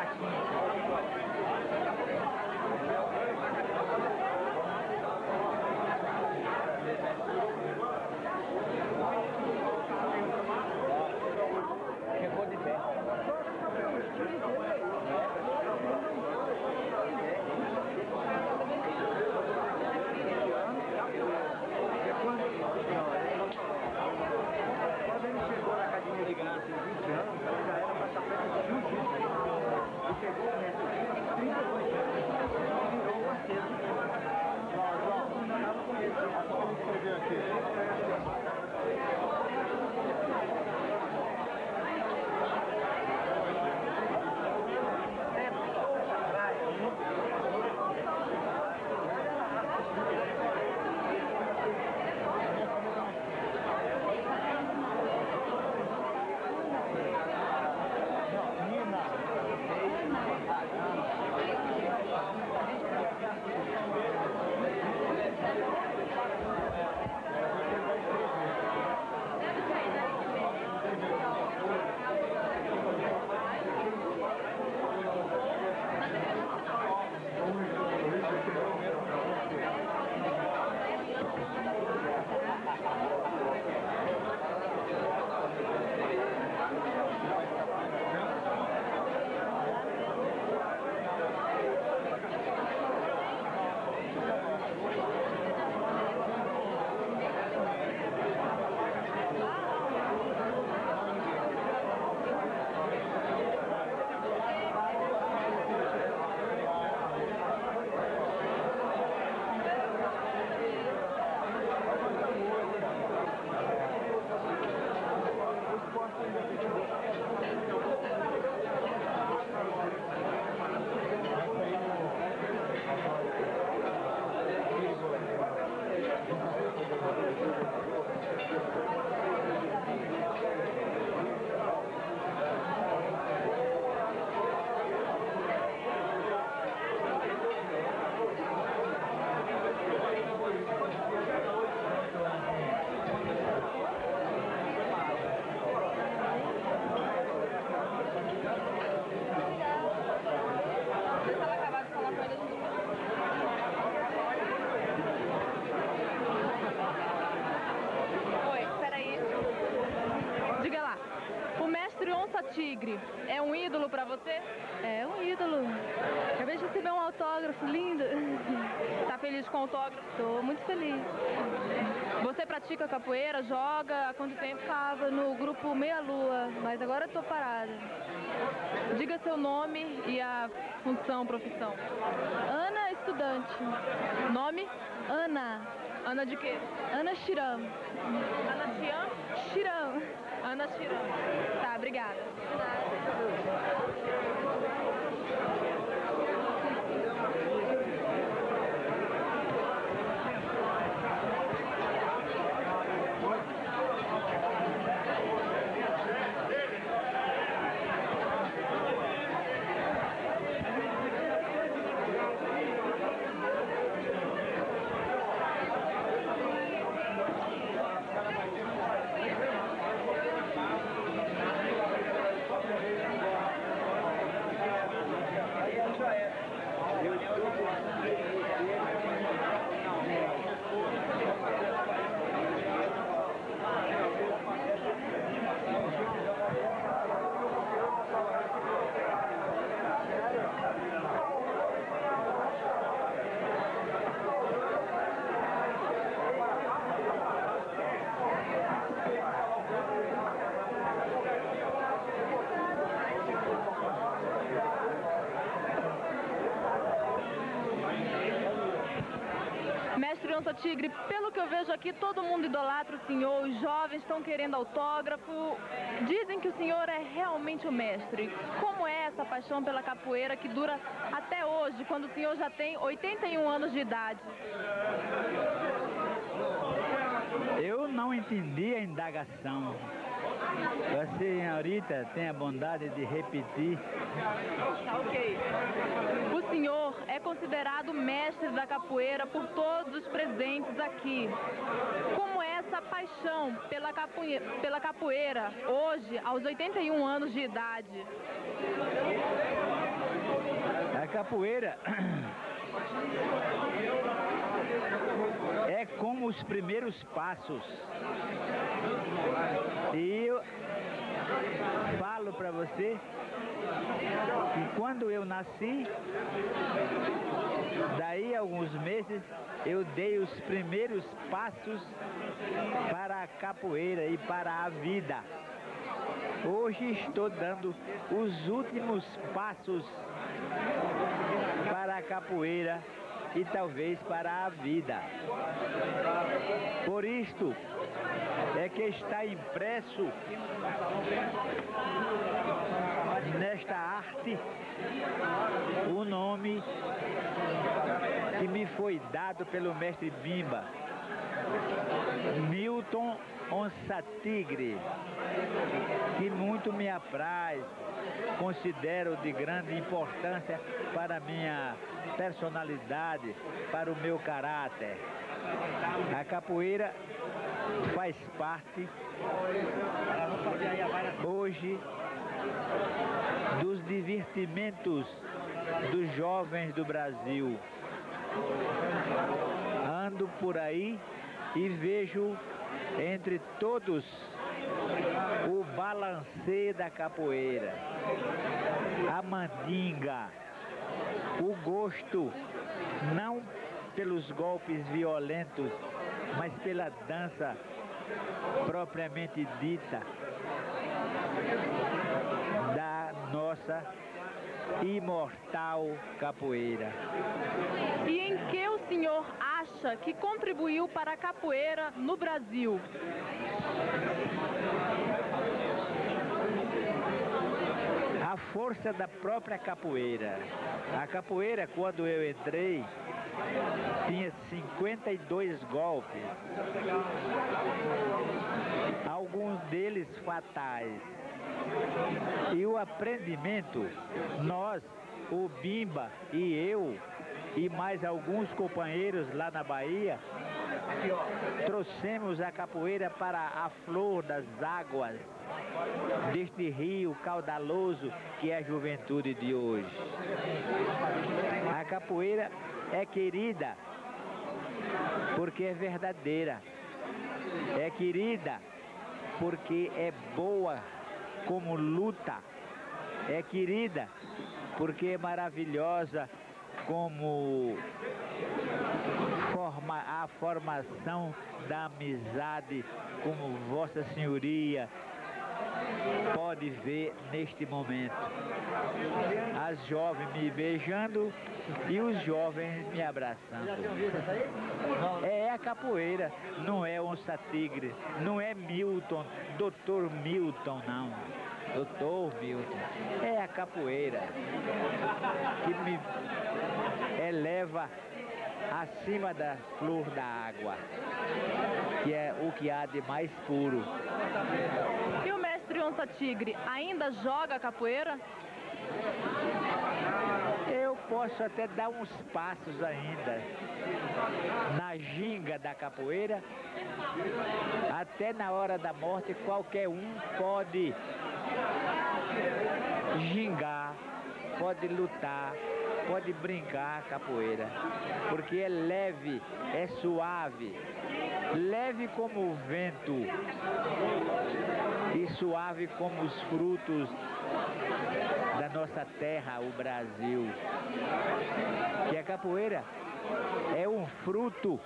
Tigre, é um ídolo pra você? É um ídolo. Acabei de receber um autógrafo lindo. Tá feliz com o autógrafo? Tô muito feliz. Você pratica capoeira, joga? Há quanto tempo? Tava no grupo Meia Lua, mas agora tô parada. Diga seu nome e a função, profissão. Ana Estudante. Nome? Ana. Ana de quê? Ana Chiram. Ana Chiram? Chiram. Ana Chiram. Tá, obrigada. Mestre Onça Tigre, pelo que eu vejo aqui, todo mundo idolatra o senhor, os jovens estão querendo autógrafo, dizem que o senhor é realmente o mestre. Como é essa paixão pela capoeira que dura até hoje, quando o senhor já tem 81 anos de idade? Eu não entendi a indagação. A senhorita tem a bondade de repetir. Tá, ok. O senhor é considerado mestre da capoeira por todos os presentes aqui. Como é essa paixão pela capoeira hoje, aos 81 anos de idade? A capoeira é como os primeiros passos. E eu falo para você que quando eu nasci, daí a alguns meses, eu dei os primeiros passos para a capoeira e para a vida. Hoje estou dando os últimos passos para a capoeira e talvez para a vida. Por isto é que está impresso nesta arte o nome que me foi dado pelo mestre Bimba, Milton Onça Tigre, que muito me apraz, considero de grande importância para a minha personalidade, para o meu caráter. A capoeira faz parte hoje dos divertimentos dos jovens do Brasil. Ando por aí e vejo entre todos o balanceio da capoeira, a mandinga, o gosto não pelos golpes violentos, mas pela dança propriamente dita da nossa imortal capoeira. E em que o senhor acha que contribuiu para a capoeira no Brasil? A força da própria capoeira. A capoeira, quando eu entrei, tinha 52 golpes, alguns deles fatais. E o aprendimento, nós, o Bimba e eu, e mais alguns companheiros lá na Bahia, trouxemos a capoeira para a flor das águas deste rio caudaloso que é a juventude de hoje. A capoeira é querida porque é verdadeira, é querida porque é boa como luta, é querida porque é maravilhosa como a formação da amizade, como Vossa Senhoria pode ver neste momento. As jovens me beijando e os jovens me abraçando. É a capoeira, não é Onça Tigre, não é Milton, Dr. Milton, não. Dr. Milton. É a capoeira que me eleva acima da flor da água, que é o que há de mais puro. E o mestre Onça Tigre ainda joga capoeira? Eu posso até dar uns passos ainda na ginga da capoeira. Até na hora da morte qualquer um pode gingar, pode lutar, pode brincar a capoeira, porque é leve, é suave, leve como o vento e suave como os frutos da nossa terra, o Brasil. Que a capoeira é um fruto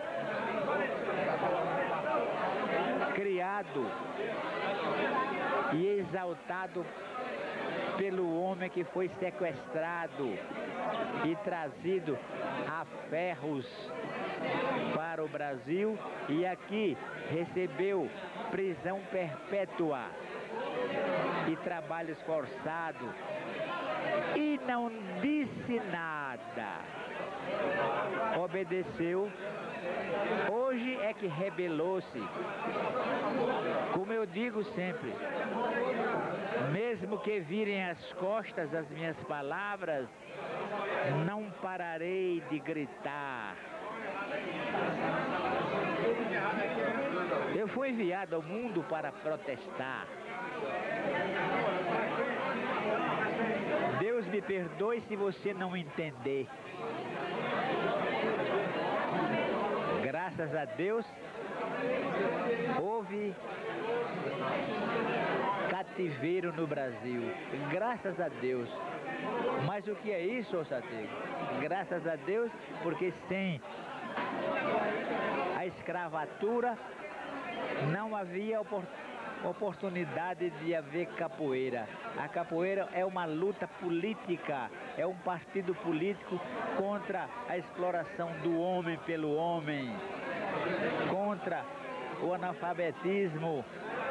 criado e exaltado pelo homem que foi sequestrado e trazido a ferros para o Brasil e aqui recebeu prisão perpétua e trabalhos forçados e não disse nada, obedeceu. Hoje é que rebelou-se. Como eu digo sempre, mesmo que virem as costas as minhas palavras, não pararei de gritar. Eu fui enviado ao mundo para protestar. Deus me perdoe se você não entender. Graças a Deus, houve cativeiro no Brasil. Graças a Deus. Mas o que é isso, ô Satego? Graças a Deus, porque sem a escravatura não havia oportunidade de haver capoeira. A capoeira é uma luta política, é um partido político contra a exploração do homem pelo homem, contra o analfabetismo,